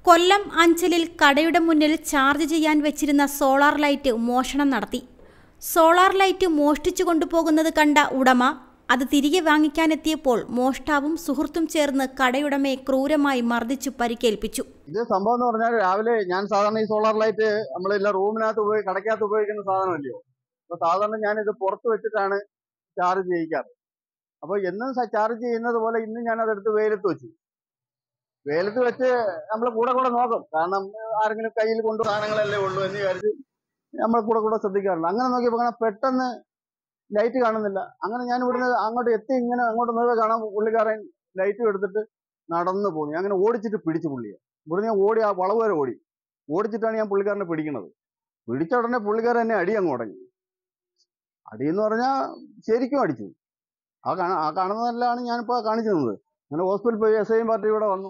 കൊല്ലം അഞ്ചലിൽ കടയുടെ മുന്നിൽ ചാർജ് ചെയ്യാൻ വെച്ചിരുന്ന സോളാർ ലൈറ്റ് മോഷണം നടത്തി. സോളാർ ലൈറ്റ് മോഷ്ടിച്ചു കൊണ്ടുപോകുന്നത് കണ്ട ഉടമ അത് തിരികെ വാങ്ങിക്കാനെത്തിയപ്പോൾ മോഷ്ടാവും സുഹൃത്തും ചേർന്ന് കടയുടമയെ ക്രൂരമായി മർദ്ദിച്ചു പരിക്കേൽപ്പിച്ചു. ഇത് സംഭവം എന്ന് പറഞ്ഞാൽ രാവിലെ ഞാൻ സാധാരണ ഈ സോളാർ ലൈറ്റ് നമ്മളെല്ലാം റൂമിനകത്ത് കടയ്ക്കകത്ത് ഉപയോഗിക്കുന്ന സാധനമല്ലയോ. അപ്പോൾ സാധാരണ ഞാനിത് പുറത്ത് വെച്ചിട്ടാണ് ചാർജ് ചെയ്യിക്കാറ്. അപ്പോൾ എന്നും ചാർജ് ചെയ്യുന്നത് പോലെ ഇന്ന് ഞാനതെടുത്ത് വെയിലത്ത് വെച്ചു. വെയിലത്ത് വെച്ച് നമ്മൾ കൂടെ നോക്കും. കാരണം ആരെങ്കിലും കയ്യിൽ കൊണ്ടു സാധനങ്ങളല്ലേ ഉള്ളൂ എന്ന് വിചാരിച്ച് നമ്മൾ കൂടെ ശ്രദ്ധിക്കാറുണ്ട്. അങ്ങനെ നോക്കിയപ്പോൾ കാണാൻ പെട്ടെന്ന് ലൈറ്റ് കാണുന്നില്ല. അങ്ങനെ ഞാൻ ഇവിടുന്ന് അങ്ങോട്ട് എത്തി ഇങ്ങനെ അങ്ങോട്ട് നോക്കിയാൽ കാണാൻ പുള്ളിക്കാരൻ ലൈറ്റും എടുത്തിട്ട് നടന്നു പോകുന്നു. ഞാൻ അങ്ങനെ ഓടിച്ചിട്ട് പിടിച്ചു പുള്ളിയെ. ഇവിടുന്ന് ഞാൻ ഓടി ആ വളവ് വരെ ഓടിച്ചിട്ടാണ് ഞാൻ പുള്ളിക്കാരനെ പിടിക്കുന്നത്. പിടിച്ച ഉടനെ പുള്ളിക്കാരൻ എന്നെ അടി അങ്ങ് തുടങ്ങി. അടിയെന്ന് പറഞ്ഞാൽ ശരിക്കും അടിച്ചു. ആ കാണുന്നതെല്ലാം ഞാനിപ്പോൾ കാണിച്ചു തന്നത്. അങ്ങനെ ഹോസ്പിറ്റലിൽ പോയി SI പാർട്ടി ഇവിടെ വന്നു.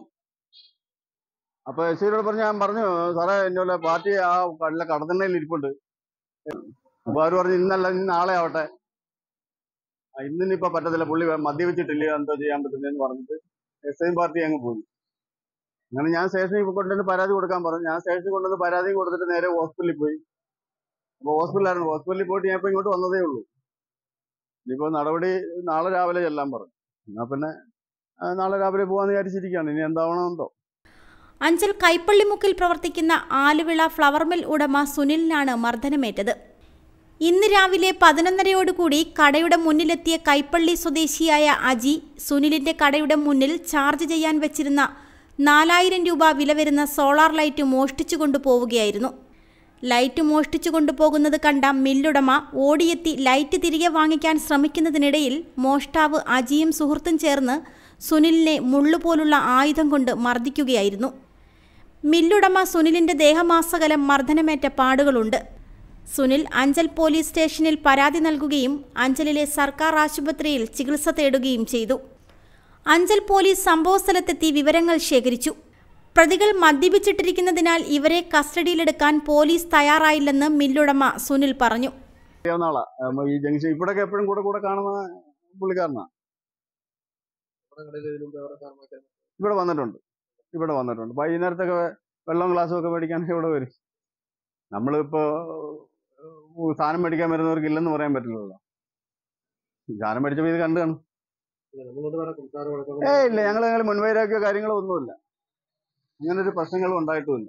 അപ്പോൾ SIയോട് ഞാൻ പറഞ്ഞു സാറേ എന്നെ പാർട്ടി ആ കടത്തണ്ണയിൽ ഇരിപ്പുണ്ട്. അപ്പോൾ അവർ പറഞ്ഞു ഇന്നല്ല ഇന്ന് നാളെ ആവട്ടെ, ഇന്നിപ്പോൾ പറ്റത്തില്ല, പുള്ളി മദ്യപിച്ചിട്ടില്ല, എന്തോ ചെയ്യാൻ പറ്റുന്നതെന്ന് പറഞ്ഞിട്ട് SI പാർട്ടി അങ്ങ് പോയി. അങ്ങനെ ഞാൻ സ്റ്റേഷനിൽ കൊണ്ടുവന്ന് പരാതി കൊടുക്കാൻ പറഞ്ഞു. ഞാൻ സ്റ്റേഷനിൽ കൊണ്ടുവന്ന് പരാതി കൊടുത്തിട്ട് നേരെ ഹോസ്പിറ്റലിൽ പോയി. അപ്പോൾ ഹോസ്പിറ്റലിൽ പോയിട്ട് ഞാൻ ഇപ്പോൾ ഇങ്ങോട്ട് വന്നതേ ഉള്ളൂ. ഇനിയിപ്പോൾ നടപടി നാളെ രാവിലെ ചെല്ലാൻ പറഞ്ഞു. എന്നാൽ പിന്നെ നാളെ രാവിലെ പോകാമെന്ന് വിചാരിച്ചിരിക്കുകയാണ്. ഇനി എന്താവണമെന്തോ. അഞ്ചൽ കൈപ്പള്ളിമുക്കിൽ പ്രവർത്തിക്കുന്ന ആലുവിള ഫ്ലവർ മിൽ ഉടമ സുനിലിനാണ് മർദ്ദനമേറ്റത്. ഇന്ന് രാവിലെ 11:30 കടയുടെ മുന്നിലെത്തിയ കൈപ്പള്ളി സ്വദേശിയായ അജി സുനിലിന്റെ കടയുടെ മുന്നിൽ ചാർജ് ചെയ്യാൻ വെച്ചിരുന്ന 4000 രൂപ വില വരുന്ന സോളാർ ലൈറ്റ് മോഷ്ടിച്ചു കൊണ്ടുപോവുകയായിരുന്നു. ലൈറ്റ് മോഷ്ടിച്ചു കൊണ്ടുപോകുന്നത് കണ്ട മില്ലുടമ ഓടിയെത്തി ലൈറ്റ് തിരികെ വാങ്ങിക്കാൻ ശ്രമിക്കുന്നതിനിടയിൽ മോഷ്ടാവ് അജിയും സുഹൃത്തും ചേർന്ന് സുനിലിനെ മുള്ളുപോലുള്ള ആയുധം കൊണ്ട് മർദ്ദിക്കുകയായിരുന്നു. മില്ലുടമ സുനിലിന്റെ ദേഹമാസകലം മർദ്ദനമേറ്റ പാടുകളുണ്ട്. സുനിൽ അഞ്ചൽ പോലീസ് സ്റ്റേഷനിൽ പരാതി നൽകുകയും അഞ്ചലിലെ സർക്കാർ ആശുപത്രിയിൽ ചികിത്സ തേടുകയും ചെയ്തു. അഞ്ചൽ പോലീസ് സംഭവസ്ഥലത്തെത്തി വിവരങ്ങൾ ശേഖരിച്ചു. പ്രതികൾ മദ്യപിച്ചിട്ടിരിക്കുന്നതിനാൽ ഇവരെ കസ്റ്റഡിയിലെടുക്കാൻ പോലീസ് തയ്യാറായില്ലെന്ന് മില്ലുടമ സുനിൽ പറഞ്ഞു. ഈ ജംഗ്ഷൻ ഇവിടെയൊക്കെ എപ്പോഴും കൂടെ കാണുന്ന പുള്ളിക്കാരനാണ്. ഇവിടെ വന്നിട്ടുണ്ട്. വൈകുന്നേരത്തൊക്കെ വെള്ളം ഗ്ലാസ്സും ഒക്കെ മേടിക്കാനൊക്കെ ഇവിടെ വരും. നമ്മളിപ്പോൾ സാധനം മേടിക്കാൻ വരുന്നവർക്ക് ഇല്ലെന്ന് പറയാൻ പറ്റില്ലല്ലോ. സാധനം മേടിച്ചപ്പോൾ ഇത് കണ്ടു കാണും. ഇല്ല, ഞങ്ങൾ മുൻവൈരാഗ്യോ കാര്യങ്ങളോ ഒന്നുമില്ല. ഇങ്ങനൊരു പ്രശ്നങ്ങളും ഉണ്ടായിട്ടുമില്ല.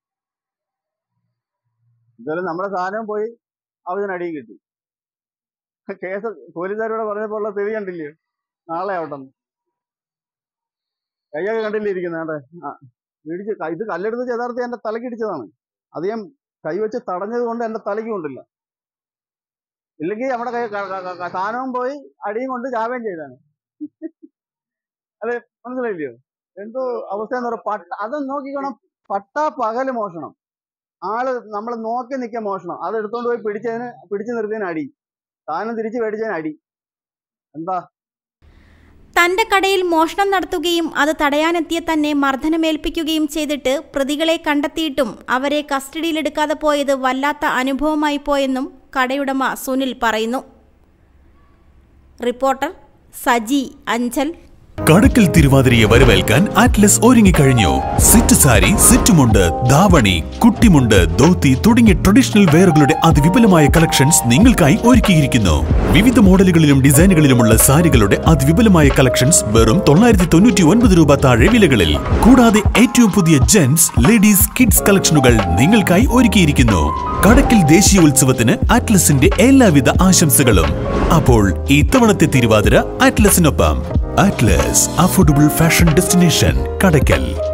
എന്തായാലും നമ്മുടെ സാധനം പോയി അവതിനടിയും കിട്ടി. കേസ് പോലീസുകാരോട് പറഞ്ഞപ്പോൾ ഉള്ള സ്ഥിതി കണ്ടില്ലേ. നാളെ ആവട്ടെ, കയ്യൊക്കെ കണ്ടില്ലേ ഇരിക്കുന്നത്. ഇടിച്ച് ഇത് കല്ലെടുത്ത് യഥാർത്ഥം എൻ്റെ തലക്കിടിച്ചതാണ്. അത് ഞാൻ കൈവച്ച് തടഞ്ഞത് കൊണ്ട് എൻ്റെ തലയ്ക്ക് കൊണ്ടില്ല. ഇല്ലെങ്കിൽ നമ്മുടെ സാധനവും പോയി അടിയും കൊണ്ട് ചാവുകയും ചെയ്താണ്. അതെ, മനസ്സിലായില്ലയോ എന്തോ അവസ്ഥയെന്ന് പറയാം. അത് നോക്കിക്കണം. പകല് മോഷണം, ആള് നമ്മൾ നോക്കി നിൽക്കാൻ മോഷണം, അത് എടുത്തോണ്ട് പോയി പിടിച്ചു നിർത്തിയതിന് അടി, സാധനം തിരിച്ചു മേടിച്ചതിന് അടി. എന്താ തന്റെ കടയിൽ മോഷണം നടത്തുകയും അത് തടയാനെത്തിയ തന്നെ മർദ്ദനമേൽപ്പിക്കുകയും ചെയ്തിട്ട് പ്രതികളെ കണ്ടെത്തിയിട്ടും അവരെ കസ്റ്റഡിയിലെടുക്കാതെ പോയത് വല്ലാത്ത അനുഭവമായി പോയെന്നും കടയുടമ സുനിൽ പറയുന്നു. റിപ്പോർട്ടർ സജി, അഞ്ചൽ. കടക്കൽ തിരുവാതിരയെ വരവേൽക്കാൻ അറ്റ്ലസ് ഒരുങ്ങിക്കഴിഞ്ഞു. സെറ്റ് സാരി, സെറ്റ് മുണ്ട്, ധാവണി, കുട്ടിമുണ്ട്, ധോത്തി തുടങ്ങിയ ട്രഡീഷണൽ വെയറുകളുടെ അതിവിപുലമായ കളക്ഷൻസ് നിങ്ങൾക്കായി ഒരുക്കിയിരിക്കുന്നു. വിവിധ മോഡലുകളിലും ഡിസൈനുകളിലുമുള്ള സാരികളുടെ അതിവിപുലമായ കളക്ഷൻസ് വെറും 999 രൂപ താഴെ വിലകളിൽ. കൂടാതെ ഏറ്റവും പുതിയ ജെന്റ്സ്, ലേഡീസ്, കിഡ്സ് കളക്ഷനുകൾ നിങ്ങൾക്കായി ഒരുക്കിയിരിക്കുന്നു. കടക്കൽ ദേശീയോത്സവത്തിന് അറ്റ്ലസിന്റെ എല്ലാവിധ ആശംസകളും. അപ്പോൾ ഇത്തവണത്തെ Thiruvathira അറ്റ്ലസിനൊപ്പം. Atlas, affordable fashion destination, Kadakal.